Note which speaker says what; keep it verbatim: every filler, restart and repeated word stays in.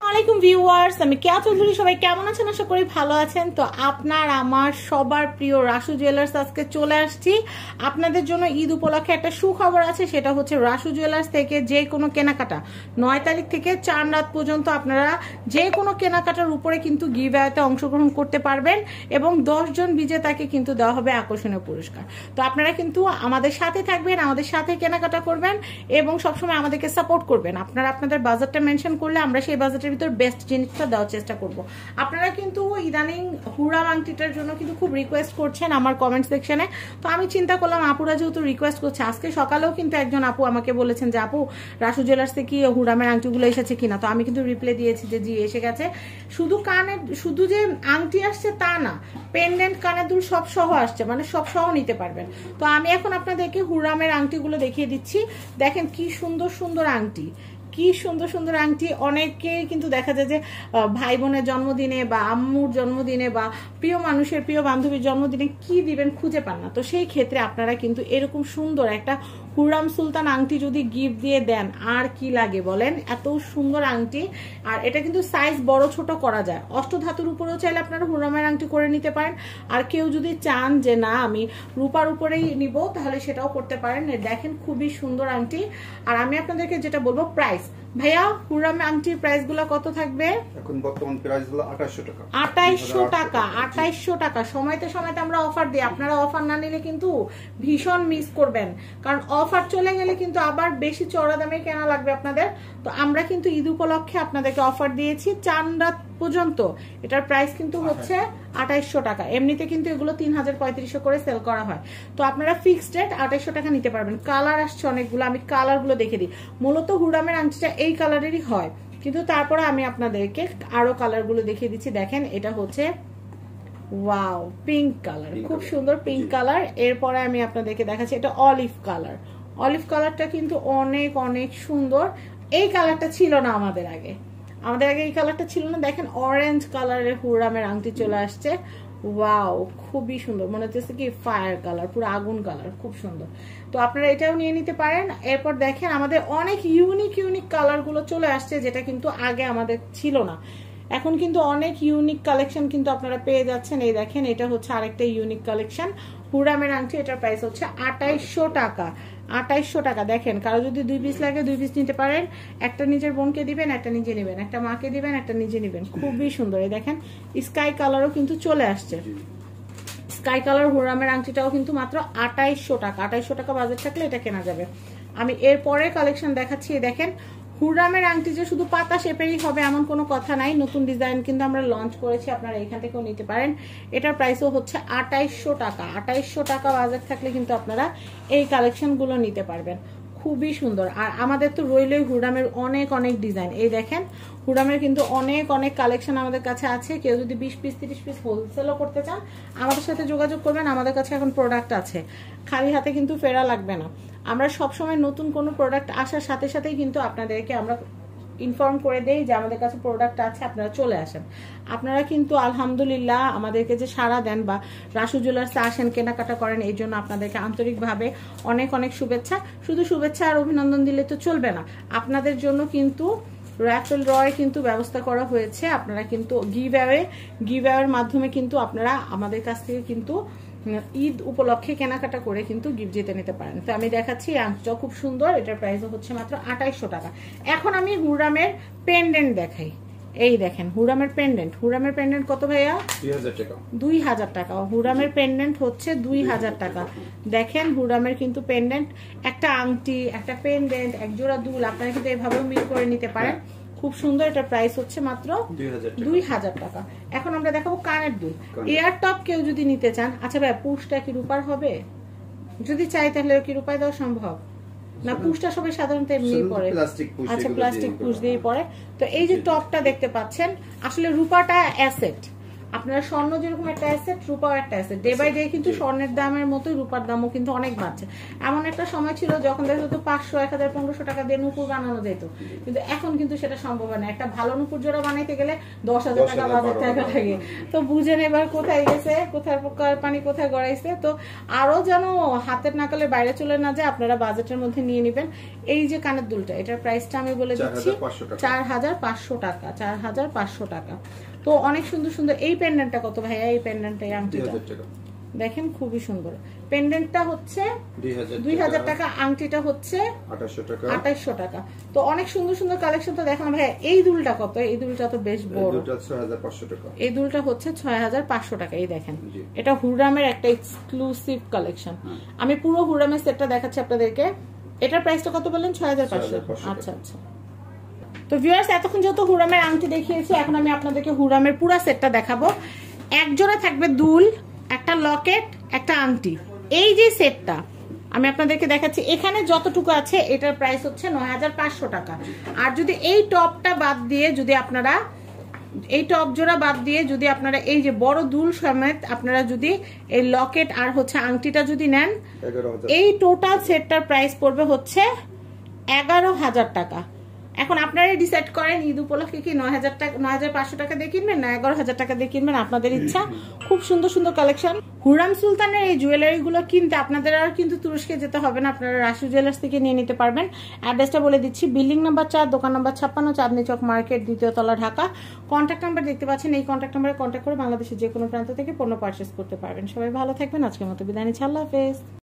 Speaker 1: আসসালামাইকুম ভিউয়ার্স, আমি কেয়া চৌধুরী। সবাই কেমন আছেন? আশা করি ভালো আছেন। তো আপনার আমার সবার প্রিয় রাসু জুয়েলার্স আজকে চলে আসছি আপনাদের জন্য। ঈদ উপলক্ষে একটা সুখবর আছে, সেটা হচ্ছে রাসু জুয়েলার্স থেকে যে কোনো কেনাকাটা নয় তারিখ থেকে চার রাত পর্যন্ত আপনারা যে কোনো কেনাকাটার উপরে কিন্তু গিভ অ্যাওয়েতে অংশগ্রহণ করতে পারবেন এবং দশ জন বিজেতাকে কিন্তু দেওয়া হবে আকর্ষণীয় পুরস্কার। তো আপনারা কিন্তু আমাদের সাথে থাকবেন, আমাদের সাথে কেনাকাটা করবেন এবং সবসময় আমাদেরকে সাপোর্ট করবেন। আপনারা আপনাদের বাজেটটা মেনশন করলে আমরা সেই বাজেটের ভিতর বেস্ট জিনিসটা দেওয়ার চেষ্টা করব। আপনারা কিন্তু ইদানিং হুড়াম আংটিটার জন্য কিন্তু খুব রিকোয়েস্ট করছেন আমার কমেন্ট সেকশনে। তো আমি চিন্তা করলাম আপুরা যেহেতু রিকোয়েস্ট করছে, আজকে সকালেও কিন্তু একজন আপু আমাকে বলেছেন যে আপু রাসু জুয়েলার্স থেকে হুড়ামের আংটিগুলো এসেছে কিনা। তো আমি কিন্তু রিপ্লাই দিয়েছি যে জি এসে গেছে। শুধু কানে শুধু যে আংটি আসছে তা না, পেন্ডেন্ট কানের দুল সব সহ আসছে, মানে সব সহ নিতে পারবেন। তো আমি এখন আপনাদেরকে হুড়ামের আংটিগুলো দেখিয়ে দিচ্ছি। দেখেন কি সুন্দর সুন্দর আংটি, কি সুন্দর সুন্দর আংটি। অনেকে কিন্তু দেখা যায় যে ভাই বোনের জন্মদিনে বা আম্মুর জন্মদিনে বা প্রিয় মানুষের প্রিয় বান্ধবীর জন্মদিনে কি দিবেন খুঁজে পান না। তো সেই ক্ষেত্রে আপনারা কিন্তু এরকম সুন্দর একটা হুরাম সুলতান আংটি যদি গিফট দিয়ে দেন আর কি লাগে বলেন। এত সুন্দর আংটি, আর এটা কিন্তু সাইজ বড় ছোট করা যায়। অষ্টধাতুর উপরেও চাইলে আপনারা হুরামের আংটি করে নিতে পারেন। আর কেউ যদি চান যে না আমি রূপার উপরেই নিব, তাহলে সেটাও করতে পারেন। দেখেন খুবই সুন্দর আংটি। আর আমি আপনাদেরকে যেটা বলবো প্রাইস, ভাইয়া হুরামের আংটির প্রাইস গুলো কত থাকবে?
Speaker 2: এখন বর্তমান প্রাইস হলো আঠাইশশো টাকা।
Speaker 1: আঠাইশশো টাকা আঠাইশশো টাকা সময়তে সময়তে আমরা অফার দিই। আপনারা অফার না নিলে কিন্তু ভীষণ মিস করবেন, কারণ অফার চলে গেলে কিন্তু আবার বেশি চড়া দামে কেনা লাগবে আপনাদের। তো আমরা কিন্তু ঈদ উপলক্ষে আপনাদেরকে অফার দিয়েছি চার রাত পর্যন্ত। এটার প্রাইস কিন্তু হচ্ছে আঠাইশশো টাকা। এমনিতে কিন্তু এগুলো তিন হাজার পঁয়ত্রিশশো করে সেল করা হয়। তো আপনারা ফিক্সড রেট আঠাইশশো টাকা নিতে পারবেন। কালার আসছে অনেকগুলো, আমি কালার গুলো দেখে দিই। মূলত হুরামের আংটিটা এই কালারেরই হয়, কিন্তু তারপরে আমি আপনাদেরকে আরো কালার গুলো দেখিয়ে দিচ্ছি। দেখেন এটা হচ্ছে ওয়াও পিঙ্ক কালার, খুব সুন্দর পিঙ্ক কালার। এরপরে আমি আপনাদেরকে দেখাচ্ছি এটা অলিভ কালার। অলিভ কালারটা কিন্তু অনেক অনেক সুন্দর। এই কালারটা ছিল না আমাদের আগে, আমাদের আগে এই কালারটা ছিল না। দেখেন অরেঞ্জ কালারের হুরামের আংটি চলে আসছে। ওয়াও খুবই সুন্দর, মনে হচ্ছে কি ফায়ার কালার, পুরো আগুন কালার, খুব সুন্দর। তো আপনারা এটাও নিয়ে নিতে পারেন। এরপর দেখেন আমাদের অনেক ইউনিক ইউনিক কালার গুলো চলে আসছে, যেটা কিন্তু আগে আমাদের ছিল না। এখন কিন্তু অনেক ইউনিক কালেকশন কিন্তু আপনারা পেয়ে যাচ্ছেন। এই দেখেন এটা হচ্ছে আরেকটা ইউনিক কালেকশন হুরামের আংটি। এটার প্রাইস হচ্ছে আঠাইশশো টাকা। আঠাইশশো টাকা। দেখেন কারো যদি দুই পিস লাগে দুই পিস নিতে পারেন। একটা নিজের বোনকে দিবেন, একটা নিজে নেবেন, একটা মাকে দিবেন, একটা নিজে নেবেন। খুবই সুন্দর। এই দেখেন স্কাই কালারও কিন্তু চলে আসছে। স্কাই কালার হুরামের আংটিটাও কিন্তু মাত্র আঠাইশশো টাকা। আঠাইশশো টাকা বাজেট থাকলে এটা কেনা যাবে। আমি এরপরে কালেকশন দেখাচ্ছি। দেখেন হুরামের আংটি যে শুধু পাতা শেপেরই হবে এমন কোনো কথা নাই। নতুন ডিজাইন কিন্তু আমরা লঞ্চ করেছি, আপনারা এখান থেকেও নিতে পারেন। এটার প্রাইসও হচ্ছে আঠাইশশো টাকা। আঠাইশশো টাকা বাজেট থাকলে কিন্তু আপনারা এই কালেকশন গুলো নিতে পারবেন। খুবই সুন্দর। আর আমাদের তো রইলই হুরামের অনেক অনেক ডিজাইন। এই দেখেন হুরামের কিন্তু অনেক অনেক কালেকশন আমাদের কাছে আছে। কেউ যদি বিশ পিস তিরিশ পিস হোলসেলও করতে চান আমাদের সাথে যোগাযোগ করবেন। আমাদের কাছে এখন প্রোডাক্ট আছে, খালি হাতে কিন্তু ফেরা লাগবে না। আমরা সবসময় নতুন কোনো প্রোডাক্ট আসার সাথে সাথেই কিন্তু আপনাদেরকে আমরা ইনফর্ম করে দেই যে আমাদের কাছে প্রোডাক্ট আছে, আপনারা চলে আসেন। আপনারা কিন্তু আলহামদুলিল্লাহ আমাদেরকে যে সাড়া দেন বা রাসু জুয়েলার্সে আসেন কেনাকাটা করেন, এই জন্য আপনাদেরকে আন্তরিকভাবে অনেক অনেক শুভেচ্ছা। শুধু শুভেচ্ছা আর অভিনন্দন দিলে তো চলবে না, আপনাদের জন্য কিন্তু র্যাফেল রয় কিন্তু ব্যবস্থা করা হয়েছে। আপনারা কিন্তু গিভ অ্যাওয়ে গিভ অ্যাওয়ের মাধ্যমে কিন্তু আপনারা আমাদের কাছ থেকে কিন্তু ঈদ উপলক্ষে কেনাকাটা করে কিন্তু গিফট জিতে নিতে পারেন। তো আমি দেখাচ্ছি আংটিটাও খুব সুন্দর। এটার প্রাইস হচ্ছে মাত্র আঠাইশশো টাকা। এখন আমি হুরামের পেন্ডেন্ট দেখাই। এই দেখেন হুরামের পেন্ডেন্ট। হুরামের পেন্ডেন্ট কত ভাইয়া? দুই হাজার টাকা। হুরামের পেন্ডেন্ট হচ্ছে দুই হাজার টাকা। দেখেন হুরামের কিন্তু পেন্ডেন্ট, একটা আংটি একটা পেন্ডেন্ট এক জোড়া দুল আপনারা কিন্তু এভাবেও মিল করে নিতে পারেন। খুব সুন্দর। এটার প্রাইস হচ্ছে মাত্র দুই হাজার টাকা। এখন আমরা দেখাবো কানের দুল। এয়ার টপ কেউ যদি নিতে চান, আচ্ছা ভাই পুশটা কি রূপার হবে? যদি চাই তাহলে কি রূপায় দেওয়া সম্ভব না? পুশটা সবাই সাধারণত এমনি পরে। আচ্ছা প্লাস্টিক পুশ দিয়ে পরে। তো এই যে টপটা দেখতে পাচ্ছেন, আসলে রূপাটা অ্যাসেট, আপনারা স্বর্ণ যেরকম একটা অ্যাসেট, রূপাও একটা অ্যাসেট। ডে বাই ডে কিন্তু স্বর্ণের দামের মতোই রূপার দামও কিন্তু অনেক বাড়ছে। এমন একটা সময় ছিল যখন দেখা যেত পাঁচশো এক হাজার পনেরোশো টাকা দিয়ে নুপুর বানানো যেত, কিন্তু এখন কিন্তু সেটা সম্ভব হয় না। একটা ভালো নুপুর জোড়া বানাইতে গেলে দশ হাজার টাকা বাজার টাকা লাগে। তো বুঝেন এবার কোথায় গেছে, কোথায় পানি কোথায় গড়াইছে। তো আরো যেন হাতের নাকালে বাইরে চলে না যায়, আপনারা বাজেটের মধ্যে নিয়ে নেবেন। এই যে কানের দুলটা, এটার প্রাইসটা আমি বলে দিচ্ছি চার হাজার পাঁচশো টাকা, চার হাজার পাঁচশো টাকা। তো অনেক সুন্দর সুন্দর। এই পেন্ডেন্টটা কত ভাইয়া? এই পেন্ডেন্টটা, এই আংটিটা দেখেন খুবই সুন্দর। পেন্ডেন্টটা হচ্ছে দুই হাজার টাকা, আংটিটা হচ্ছে আঠাইশশো টাকা। তো অনেক সুন্দর সুন্দর কালেকশন। তো দেখেন ভাইয়া এই দুলটা কত? এই দুলটা তো বেশ বড়, এই দুলটা হচ্ছে ছয় হাজার পাঁচশো টাকা। এই দেখেন, এটা হুররামের একটা এক্সক্লুসিভ কালেকশন। আমি পুরো হুররামের সেটটা দেখাচ্ছি আপনাদেরকে। এটার প্রাইসটা কত বললেন? ছয় হাজার পাঁচশো। আচ্ছা আচ্ছা। তো ভিউয়ার্স, এতক্ষণ যত হুররামের আংটি দেখিয়েছি, এখন আমি আপনাদেরকে হুররামের পুরো সেটটা দেখাবো। এক জোড়া থাকবে দুল, একটা লকেট, একটা আংটি। এই যে সেটটা আমি আপনাদেরকে দেখাচ্ছি, এখানে যতটুকু আছে এটার প্রাইস হচ্ছে নয় হাজার পাঁচশো টাকা। আর যদি এই টপটা বাদ দিয়ে, যদি আপনারা এই টপ জোড়া বাদ দিয়ে যদি আপনারা এই যে বড় দুল সমেত আপনারা যদি এই লকেট আর হচ্ছে আংটিটা যদি নেন, এই টোটাল সেটটার প্রাইস পড়বে হচ্ছে এগারো হাজার টাকা। এখন আপনারাই ডিসাইড করেন ঈদ উপলক্ষে কি নয় হাজার টাকা নয় হাজার পাঁচশো টাকা দিয়ে কিনবেন না এগারো হাজার টাকা দিয়ে কিনবেন, আপনাদের ইচ্ছা। খুব সুন্দর সুন্দর কালেকশন। হুররাম সুলতানের এই জুয়েলারি গুলো কিনতে আপনাদের আর কিন্তু তুরস্কে যেতে হবে না, আপনারা রাশি জুয়েলার্স থেকে নিয়ে নিতে পারবেন। অ্যাড্রেসটা বলে দিচ্ছি, বিল্ডিং নাম্বার চার, দোকান নাম্বার ছাপ্পান্ন, চাঁদনি চক মার্কেট, দ্বিতীয় তলা, ঢাকা। কন্ট্যাক্ট নাম্বার দেখতে পাচ্ছেন, এই কন্ট্যাক্ট নাম্বারে কন্ট্যাক্ট করে বাংলাদেশের যে কোনো প্রান্ত থেকে পণ্য পারচেস করতে পারবেন। সবাই ভালো থাকবেন। আজকের মতো বিদায় নিচ্ছি, আল্লাহ হাফেজ।